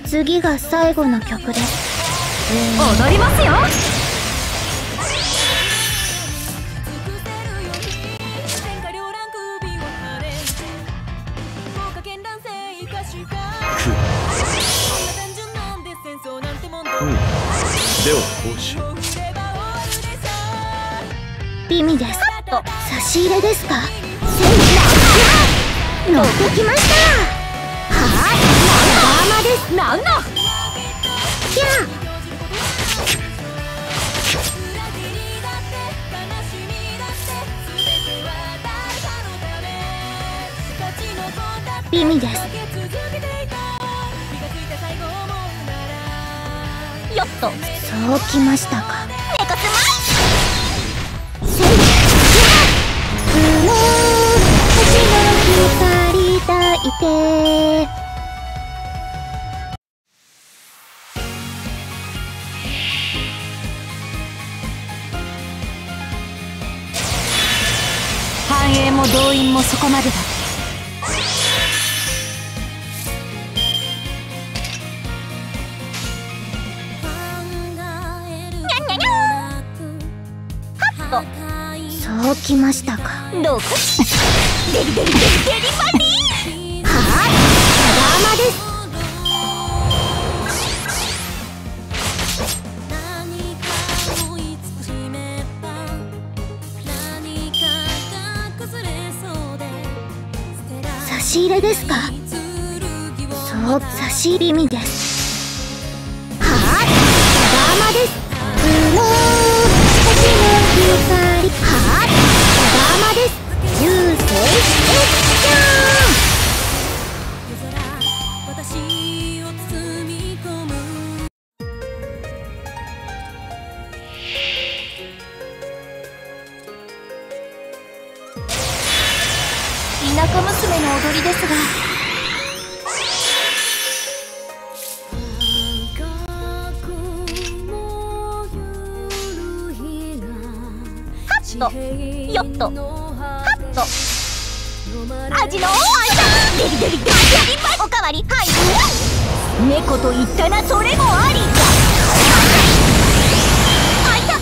次が最後の曲です。 踊りますよ。 では報酬。 美味です。差し入れですか。乗ってきました。はい、ナンバーマです。 なんだ。 キャ美味です。 よっと。 そうきましたか。 ネコスマイ星の光抱いて。 繁栄も動員もそこまでだ。 そうきましたか。 どうかデリデリデリデリバリー。 はい、タダーマです。差し入れですか。そう、差し入れ味です。はい、タダーマです。はい、タダーマです。流星エッチャ田舎娘の踊りですが。よっとはっと味のデリデリデリデリおかわりはい猫と言ったな。それもありだ。あいた。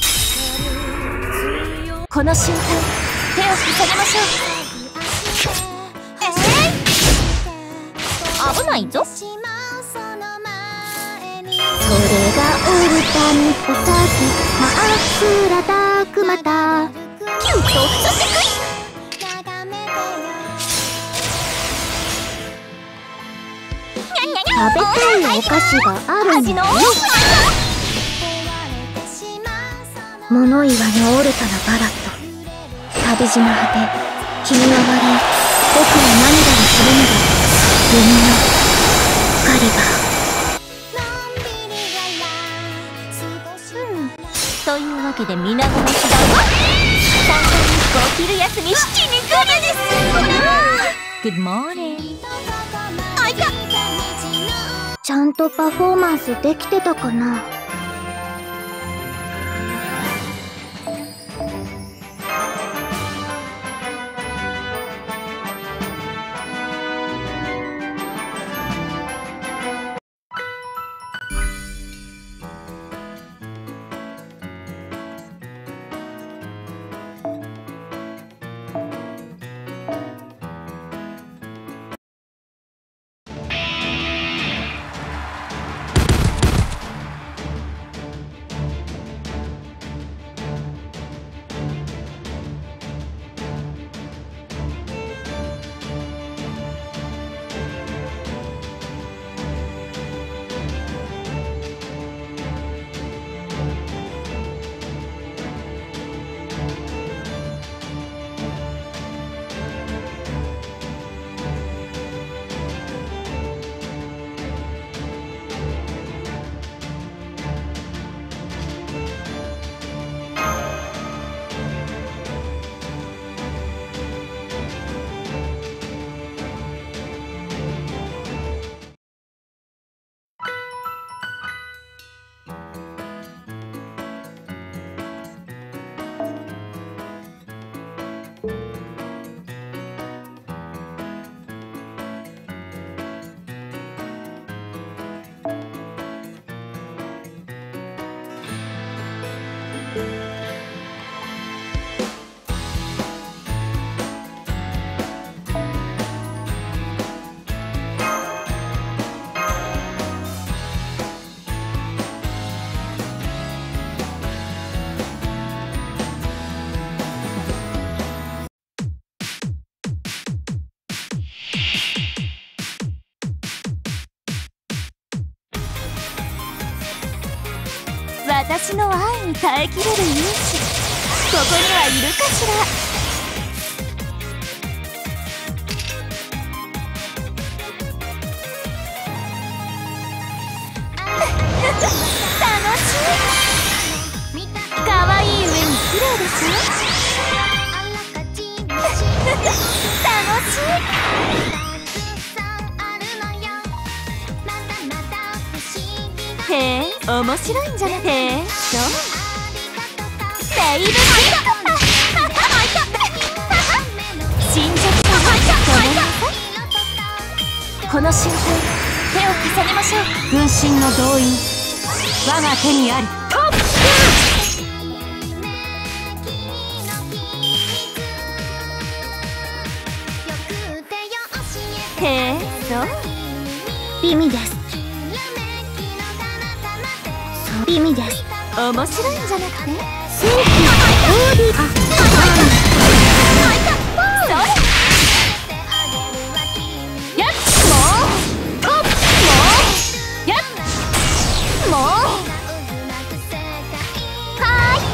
この瞬間手を塞ぎましょう。危ないぞ。 それがオルタミコサキ真っ暗ダークマタキュートそしてクイ食べたいお菓子があるんだよ。物言わぬオルタのバラット。旅路の果て君は割れ僕は涙にするのだ。夢の光がというわけで皆子の手段は三冠日光昼休み7人からです。Good morning。あいた。 ちゃんとパフォーマンスできてたかな。 私の愛に耐えきれる勇士、ここにはいるかしら。楽しい。かわいい上に綺麗でしょ。楽しい。へえ、面白いんじゃなくて。へえ、そう。レイブ死んじゃった。ごめんなさい。この瞬間、手を重ねましょう。分身の動員、我が手にあり。トップへえ、そう。 美味です。そう、美味です。 面白いんじゃなくて。 センキュー。オーディー。 それ。やっもう。トップもう。やっもう。はーい。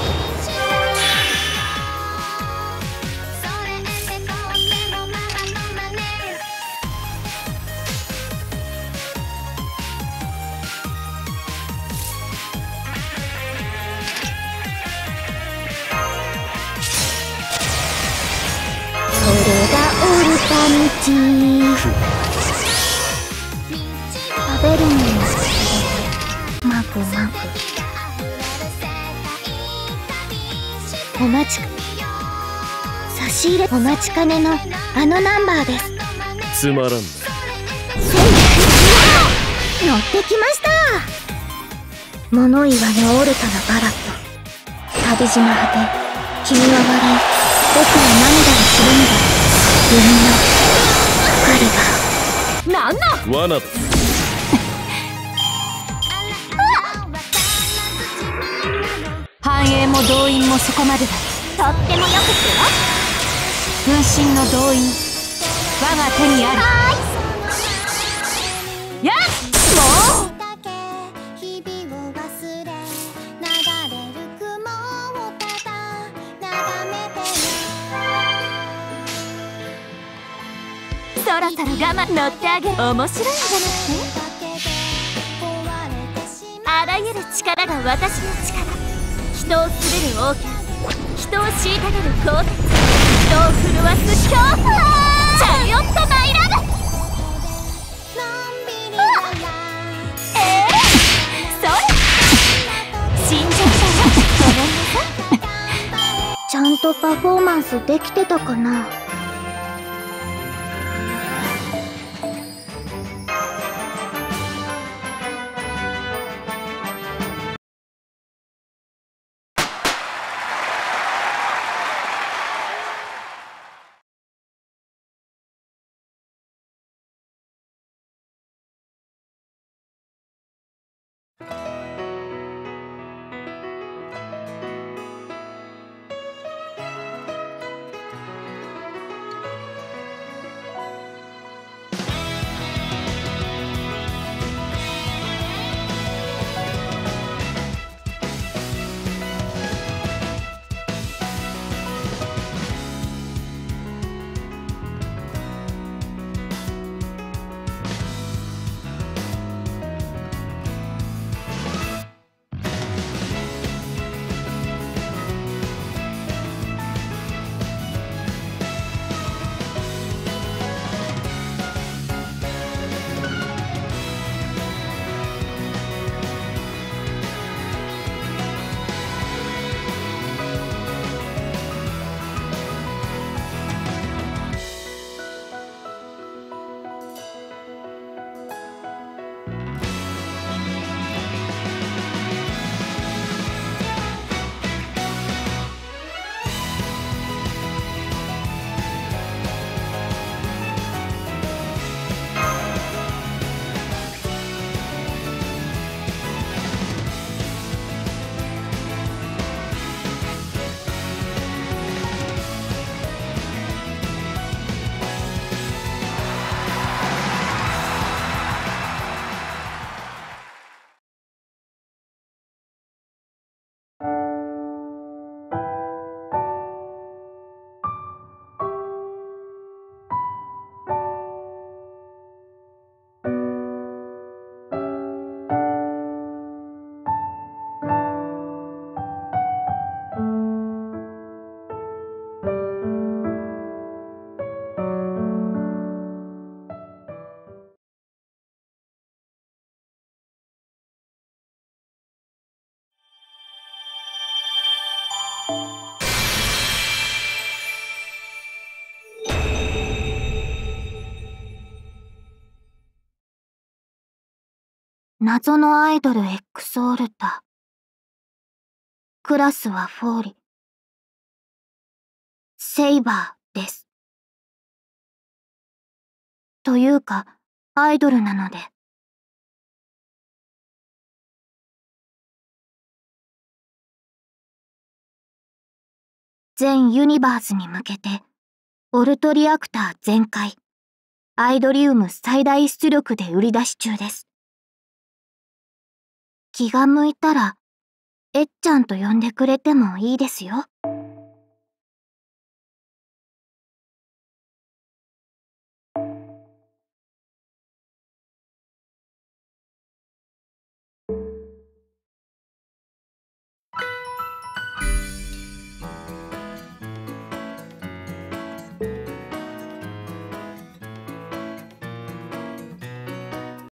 それがオルタ道。食べるのもまぐまぐ。お待ち差し入れお待ちかねのあのナンバーです。 つまらんね。 乗ってきました。物言わぬオルタのバラット。旅路の果て、君は笑い、僕は涙をするのだ。弓の光が。 なんだ。 罠だ。 繁栄も動員もそこまでだ。とってもよくってよ。分身の動員、我が手にあり。やっもう。そろそろ我慢乗ってあげる。面白いんじゃなくて。あらゆる力が私の力。人を滑る王権、人を虐げる鋼鉄、人を震わす恐怖。チャリオットマイラブ。それ。死んじゃったよ。ごめんなさい。 ちゃんとパフォーマンスできてたかな。 謎のアイドル X オルタ。クラスはフォーリ。セイバーです。というか、アイドルなので。全ユニバースに向けて、ボルトリアクター全開、アイドリウム最大出力で売り出し中です。気が向いたら、えっちゃんと呼んでくれてもいいですよ。